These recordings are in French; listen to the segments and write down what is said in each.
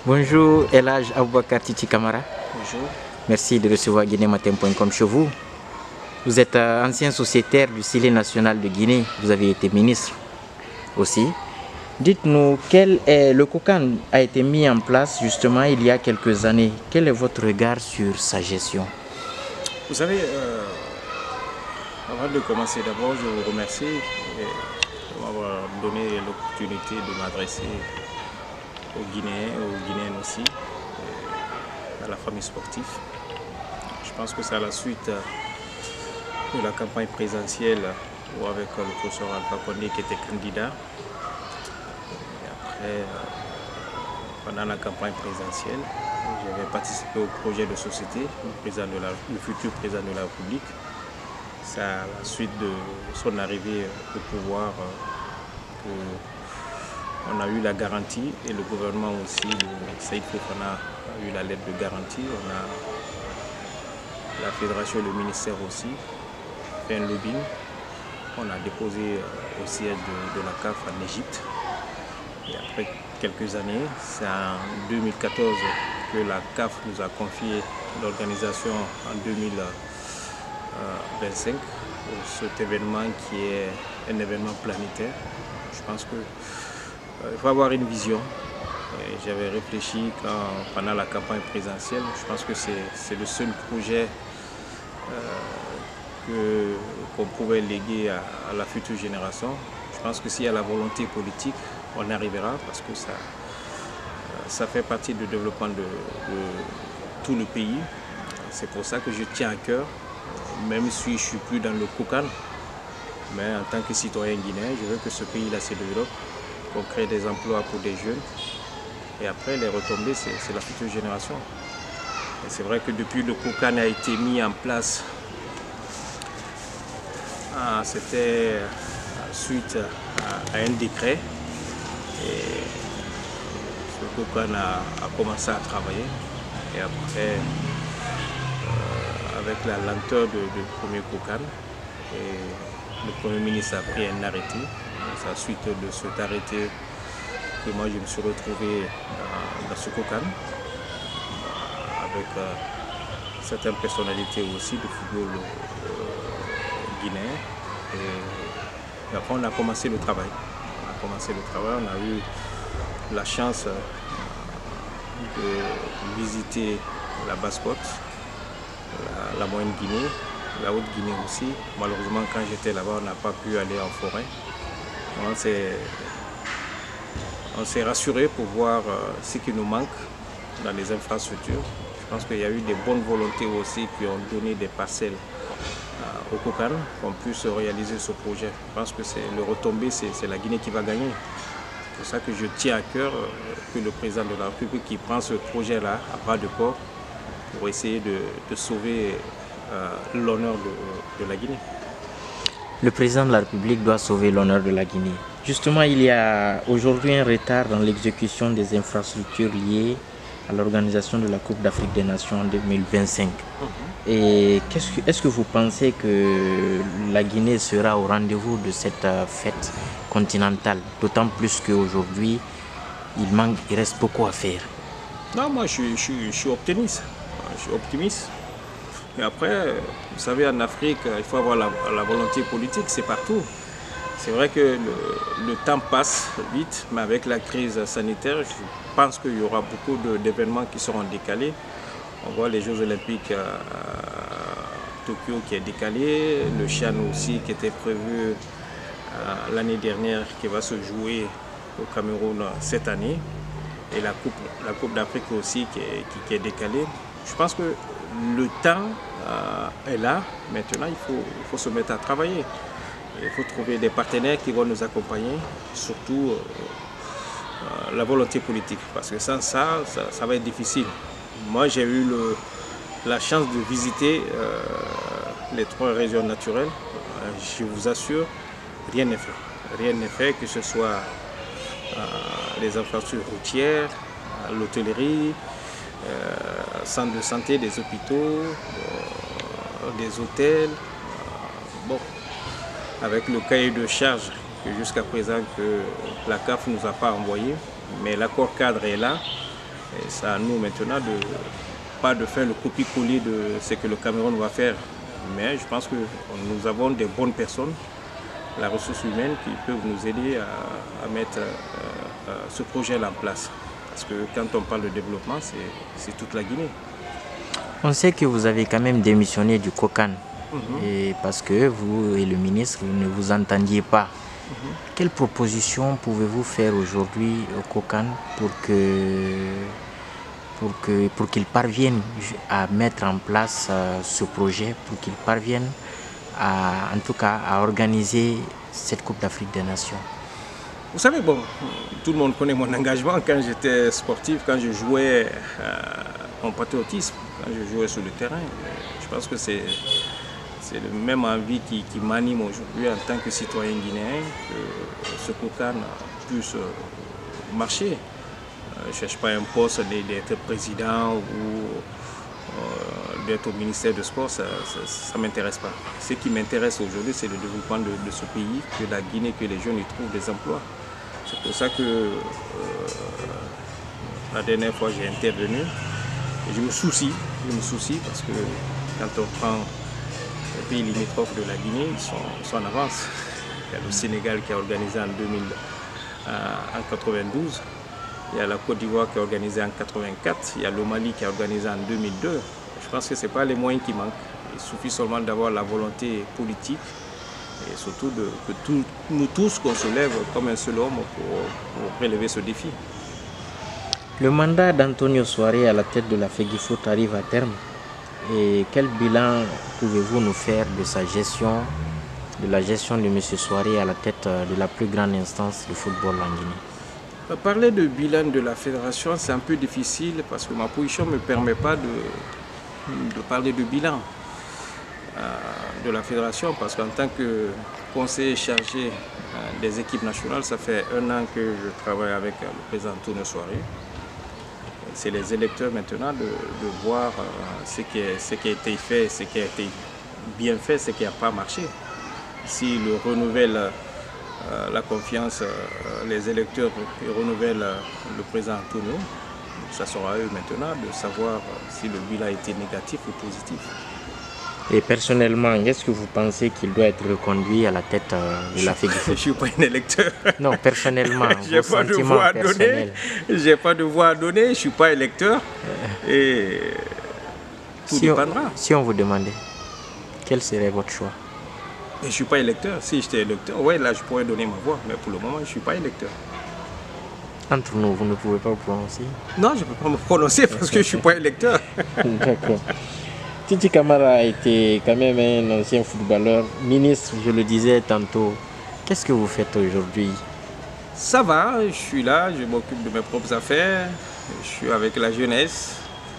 Bonjour Elhaj Aboubakar Titi Camara. Bonjour. Merci de recevoir guinématin.com chez vous. Vous êtes ancien sociétaire du Syllé national de Guinée. Vous avez été ministre aussi. Dites-nous, le COCAN a été mis en place justement il y a quelques années. Quel est votre regard sur sa gestion? Vous savez, avant de commencer, d'abord, je vous remercie de m'avoir donné l'opportunité de m'adresser aux Guinéens, aux Guinéennes aussi, à la famille sportive. Je pense que c'est à la suite de la campagne présidentielle ou avec le professeur Alpha Condé qui était candidat. Et après, pendant la campagne présidentielle, j'avais participé au projet de société, le futur président de la République. C'est à la suite de son arrivée au pouvoir on a eu la garantie et le gouvernement aussi, Saïd Fofana a eu la lettre de garantie. On a la fédération et le ministère aussi fait un lobbying. On a déposé au siège de la CAF en Égypte. Et après quelques années, c'est en 2014 que la CAF nous a confié l'organisation en 2025 pour cet événement qui est un événement planétaire. Je pense que il faut avoir une vision. J'avais réfléchi pendant la campagne présidentielle. Je pense que c'est le seul projet qu'on pouvait léguer à la future génération. Je pense que s'il y a la volonté politique, on arrivera parce que ça fait partie du développement de tout le pays. C'est pour ça que je tiens à cœur, même si je ne suis plus dans le COCAN, mais en tant que citoyen guinéen, je veux que ce pays-là se développe, qu'on crée des emplois pour des jeunes. Et après, les retombées, c'est la future génération. Et c'est vrai que depuis le COCAN a été mis en place, c'était suite à un décret. Et ce COCAN a commencé à travailler. Et après, avec la lenteur du premier COCAN, le Premier ministre a pris un arrêté. C'est à la suite de cet arrêté que moi je me suis retrouvé dans ce COCAN avec certaines personnalités aussi du football guinéen. Et après on a commencé le travail. On a eu la chance de visiter la Basse-Côte, la Moyenne Guinée, la Haute Guinée aussi. Malheureusement, quand j'étais là-bas, on n'a pas pu aller en forêt. On s'est rassuré pour voir ce qui nous manque dans les infrastructures. Je pense qu'il y a eu des bonnes volontés aussi qui ont donné des parcelles au COCAN qu'on puisse réaliser ce projet. Je pense que le retombé, c'est la Guinée qui va gagner. C'est pour ça que je tiens à cœur que le président de la République qui prend ce projet-là à bras de corps pour essayer de sauver l'honneur de la Guinée. Le président de la République doit sauver l'honneur de la Guinée. Justement, il y a aujourd'hui un retard dans l'exécution des infrastructures liées à l'organisation de la Coupe d'Afrique des Nations en 2025. Et est-ce que vous pensez que la Guinée sera au rendez-vous de cette fête continentale? D'autant plus qu'aujourd'hui, il reste beaucoup à faire. Non, moi je suis optimiste. Je suis optimiste. Et après, vous savez, en Afrique, il faut avoir la volonté politique, c'est partout. C'est vrai que le temps passe vite, mais avec la crise sanitaire, je pense qu'il y aura beaucoup d'événements qui seront décalés. On voit les Jeux Olympiques à Tokyo qui est décalé, le Chan aussi qui était prévu l'année dernière, qui va se jouer au Cameroun cette année, et la Coupe d'Afrique aussi qui est décalée. Je pense que le temps est là. Maintenant, il faut se mettre à travailler. Il faut trouver des partenaires qui vont nous accompagner, surtout la volonté politique, parce que sans ça va être difficile. Moi, j'ai eu la chance de visiter les 3 régions naturelles. Je vous assure, rien n'est fait. Rien n'est fait, que ce soit les infrastructures routières, l'hôtellerie, centres de santé, des hôpitaux, des hôtels. Bon, avec le cahier de charge jusqu'à présent que la CAF ne nous a pas envoyé, mais l'accord cadre est là. Et c'est à nous maintenant pas de faire le copier-coller de ce que le Cameroun va faire. Mais je pense que nous avons des bonnes personnes, la ressource humaine, qui peuvent nous aider à mettre ce projet-là en place. Parce que quand on parle de développement, c'est toute la Guinée. On sait que vous avez quand même démissionné du COCAN. Et parce que vous et le ministre, vous ne vous entendiez pas. Quelle proposition pouvez-vous faire aujourd'hui au COCAN pour qu'il parvienne à mettre en place ce projet, pour qu'il parvienne en tout cas à organiser cette Coupe d'Afrique des Nations? Vous savez, bon, tout le monde connaît mon engagement quand j'étais sportif, quand je jouais mon patriotisme, quand je jouais sur le terrain. Je pense que c'est le même envie qui m'anime aujourd'hui en tant que citoyen guinéen, que ce COCAN puisse marcher. Je ne cherche pas un poste d'être président ou d'être au ministère du Sport, ça ne m'intéresse pas. Ce qui m'intéresse aujourd'hui, c'est le développement de ce pays, que la Guinée, que les jeunes y trouvent des emplois. C'est pour ça que la dernière fois j'ai intervenu et je me soucie parce que quand on prend les pays limitrophes de la Guinée, ils sont en avance. Il y a le Sénégal qui a organisé en 92, il y a la Côte d'Ivoire qui a organisé en 84, il y a le Mali qui a organisé en 2002. Je pense que ce n'est pas les moyens qui manquent. Il suffit seulement d'avoir la volonté politique et surtout que nous tous qu'on se lève comme un seul homme pour relever ce défi. Le mandat d'Antonio Souaré à la tête de la FEGIFOOT arrive à terme. Et quel bilan pouvez-vous nous faire de sa gestion, de la gestion de M. Souaré à la tête de la plus grande instance du football en Guinée? Parler de bilan de la fédération, c'est un peu difficile parce que ma position ne me permet pas de parler de bilan de la fédération, parce qu'en tant que conseiller chargé des équipes nationales, ça fait 1 an que je travaille avec le président Antonio Souaré. C'est les électeurs maintenant de voir ce qui a été fait, ce qui a été bien fait, ce qui n'a pas marché. S'ils renouvellent la confiance, les électeurs renouvellent le président Antonio, ça sera à eux maintenant de savoir si le bilan a été négatif ou positif. Et personnellement, est-ce que vous pensez qu'il doit être reconduit à la tête de la FEGIFOOT? Je ne suis pas un électeur. Non, personnellement, j'ai pas de voix à donner. J'ai pas de voix à donner, je ne suis pas électeur. Et tout dépendra. Si on vous demandait, quel serait votre choix? Je ne suis pas électeur. Si j'étais électeur, ouais, là je pourrais donner ma voix. Mais pour le moment, je ne suis pas électeur. Entre nous, vous ne pouvez pas vous prononcer? Non, je ne peux pas me prononcer parce que je ne suis pas électeur. D'accord. Titi Camara a été quand même un ancien footballeur, ministre, je le disais tantôt. Qu'est-ce que vous faites aujourd'hui? Ça va, je suis là, je m'occupe de mes propres affaires. Je suis avec la jeunesse.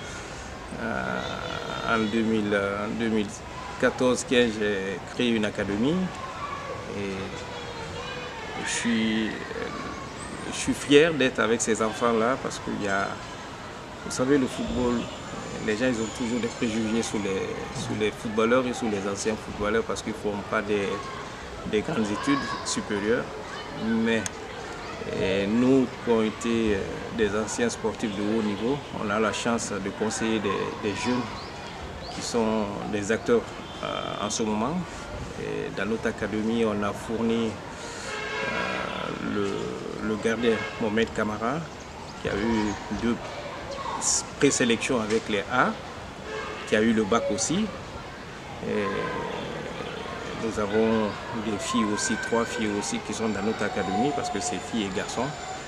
En 2014-15, j'ai créé une académie. Et je suis fier d'être avec ces enfants-là parce qu'il y a, vous savez, le football. Les gens ils ont toujours des préjugés sur les footballeurs et sur les anciens footballeurs parce qu'ils ne font pas des grandes études supérieures. Mais nous qui avons été des anciens sportifs de haut niveau, on a la chance de conseiller des jeunes qui sont des acteurs en ce moment. Et dans notre académie, on a fourni le gardien Mohamed Camara qui a eu 2 présélection avec les A, qui a eu le bac aussi. Et nous avons des filles aussi, 3 filles aussi qui sont dans notre académie parce que c'est filles et garçons.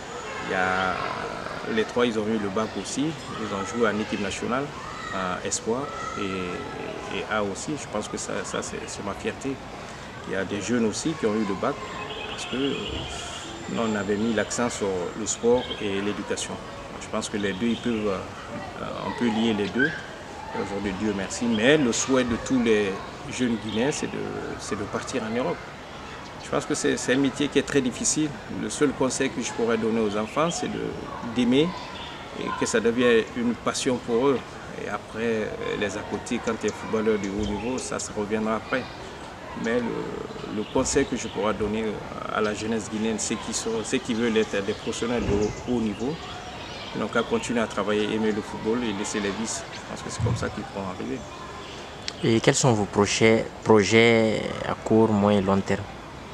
Les 3 ils ont eu le bac aussi, ils ont joué en équipe nationale, en espoir et A aussi. Je pense que ça c'est ma fierté. Il y a des jeunes aussi qui ont eu le bac parce que on avait mis l'accent sur le sport et l'éducation. Je pense que les deux, on peut lier les deux. Aujourd'hui, Dieu merci. Mais le souhait de tous les jeunes Guinéens, c'est de partir en Europe. Je pense que c'est un métier qui est très difficile. Le seul conseil que je pourrais donner aux enfants, c'est d'aimer et que ça devienne une passion pour eux. Et après, les à côté, quand tu es footballeur de haut niveau, ça reviendra après. Mais le conseil que je pourrais donner à la jeunesse guinéenne, ceux qui veulent être des professionnels de haut niveau, Ils n'ont qu'à continuer à travailler, aimer le football et laisser les vices. Je pense que c'est comme ça qu'ils pourront arriver. Et quels sont vos projets à court, moyen et long terme?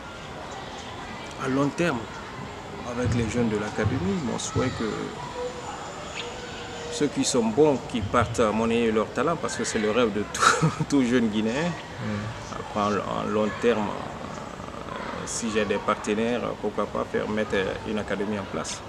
À long terme, avec les jeunes de l'académie, mon souhait que ceux qui sont bons, qui partent monnayer leur talent, parce que c'est le rêve de tout jeune Guinéen. Après, en long terme, si j'ai des partenaires, pourquoi pas mettre une académie en place.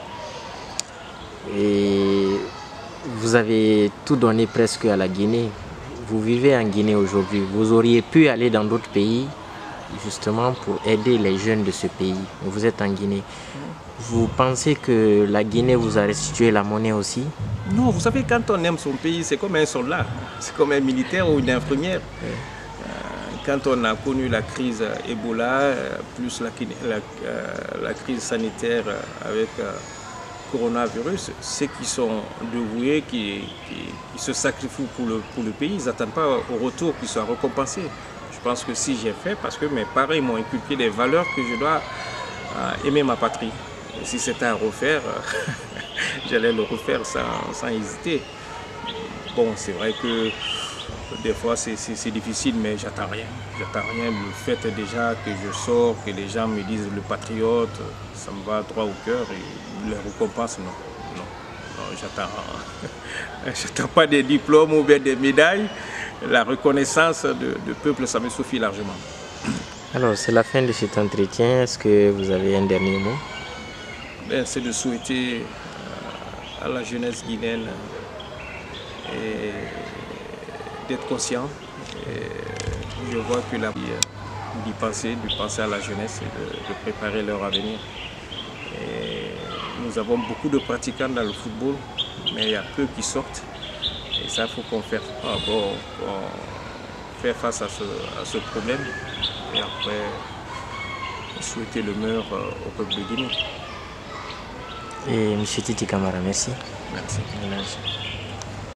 Et vous avez tout donné presque à la Guinée. Vous vivez en Guinée aujourd'hui. Vous auriez pu aller dans d'autres pays justement pour aider les jeunes de ce pays. Vous êtes en Guinée. Vous pensez que la Guinée vous a restitué la monnaie aussi? Non, vous savez, quand on aime son pays, c'est comme un soldat, c'est comme un militaire ou une infirmière. Quand on a connu la crise Ebola, plus la crise sanitaire avec coronavirus, ceux qui sont dévoués, qui se sacrifient pour le pays, ils n'attendent pas au retour qu'ils soient récompensés. Je pense que si j'ai fait, parce que mes parents m'ont inculqué des valeurs que je dois aimer ma patrie. Et si c'était à refaire, j'allais le refaire sans hésiter. Bon, c'est vrai que des fois c'est difficile, mais j'attends rien. J'attends rien. Le fait déjà que je sors, que les gens me disent le patriote, ça me va droit au cœur. Et les récompenses, non, j'attends pas des diplômes ou bien des médailles. La reconnaissance de peuple, ça me suffit largement. Alors, c'est la fin de cet entretien. Est-ce que vous avez un dernier mot? C'est de souhaiter à la jeunesse guinéenne d'être conscient. Je vois que d'y penser à la jeunesse et de préparer leur avenir. Et nous avons beaucoup de pratiquants dans le football, mais il y a peu qui sortent. Et ça, il faut qu'on fasse face à ce problème. Et après, souhaiter le meilleur au peuple de Guinée. Et M. Titi Camara, merci. Merci.